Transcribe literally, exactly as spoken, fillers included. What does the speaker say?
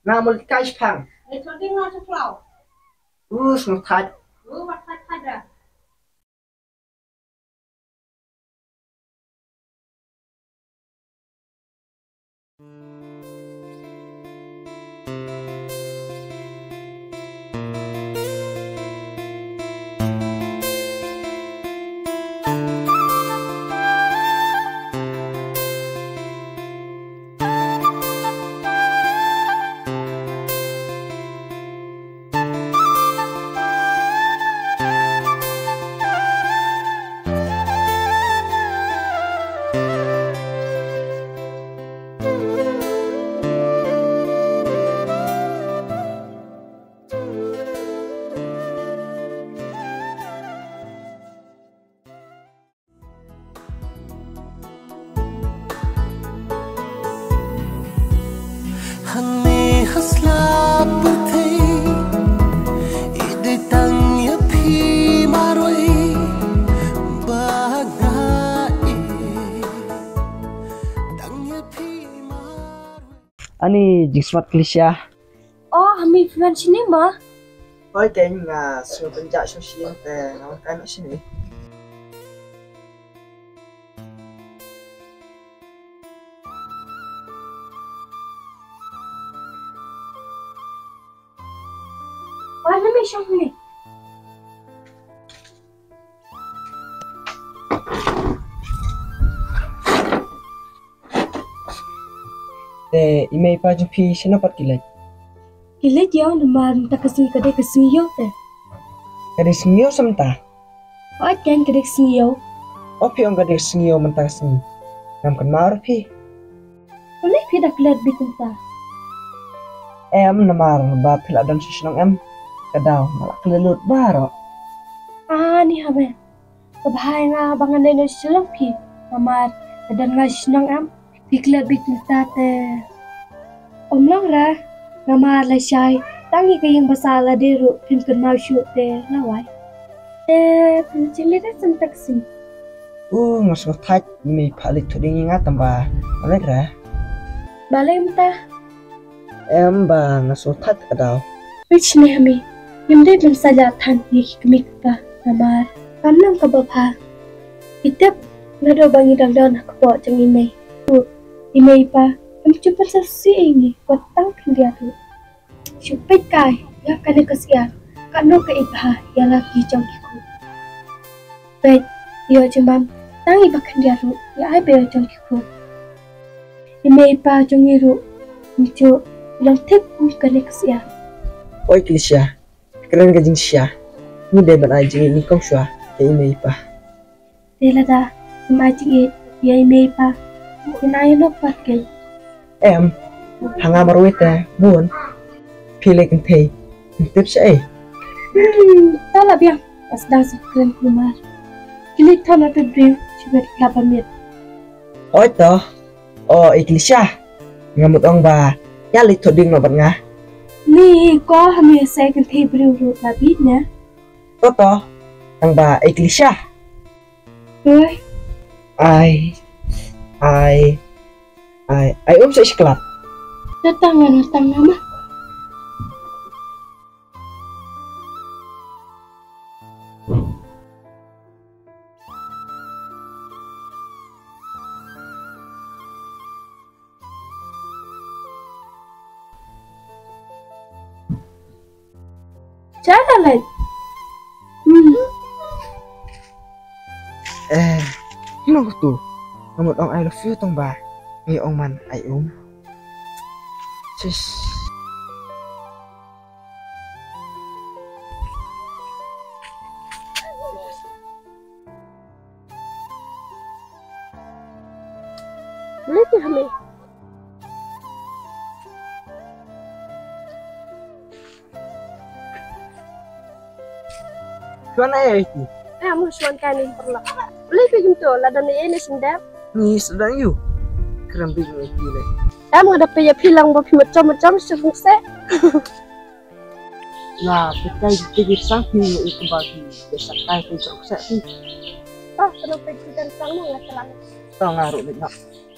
Ngamul kai pang. Ai thon ding no to flow. U sung thai. U wat thai thai da. Hằng hasla puthei ide tang ya phi maroi baga e tang ya phi maroi Ani jingswat Klisha. Oh, hami fiwan sini ma. Oi tên nga su penja sosial te ngam kai ma sini. Wala may siyang huli. Te ime pa jupi sinapat kilay. Kilit yaw naman takasing kadek kasingiyaw te. Kadi singiyo samta. Oat yan kadek singiyaw. Opi ang kadi singiyo manta singi. Ngam kan mar pi. Ulay pidak led bitong ta. Em namar ba pila dan sisinong em. Kadaw malak lelut baro. Ah, ni hame. Kabahay nga bangan na silang pi. Mamar, kadan nga sinang am. Bigla bitong ta te. Om lang ra. Ngamar la siyay. Tangi kayong basala dero. Pimkan mau shoot te. Laway. Eh, pincilira santak sin. Uh, ngasong thaj ime palit tuding nga tamba. Malit ra. Balay mo ta. Em ba ngasong thaj kadaw. Which ni hame. Yung day lang salatan. Yikikmik pa. Namar. Kamnang kababha. Itap. Nga daw bang idang daw nakapo jang imay. U. Imay pa. Ang cuman sa siing. Watang kandiyato. Syupay kay. Ya kani kasiya. Kano ka ibaha. Ya lagi jang kiku. Bet. Iyo cuman. Tang iba kandiyato. Ya ay bayo jang kiku. Imay pa jang iru. Ncho. Ilang tip kung kani kasiya. Oi Klisha. Keren ka jing siya. Ni day ban ay jing ni kong siya. Kaya ime pa. Tela da. Imajing it. Ya imay pa. Inayon na patkil. Em hanga marwit te buon. Pili kan thei. Tip siya eh. Hmm. Tala biyang. As da sa kren kumar. Kilit to na to dream. Sibet labamit. Oi to. O Klisha. Ngamut ong ba. Yalit tuding no bat nga. Ni có hami say kan thei briu ru la bit na. Toto. Ang ba Klisha. Rồi. Ai. Ai. Ai. Ai um sa isklat. Datang na datang nama. Cara lain. Hmm. Eh. Hino ko to. Ngamut ong I love you tong ba. Ngayong man ay um. Sis. Lihat hami. Kuan ay itu. Eh, mo suan kanin perla. Boleh pergi tu, lah dan ini sendap. Ni sedang you. Keren bing ay pilih. Eh, mo ada paya pilang bapi macam-macam sebungse. Nah, petai tigir sang ni itu bagi besar kai tu cok set tu. Ah, kalau pergi dan sang mo nggak telang. Tao ngaruh ni nak.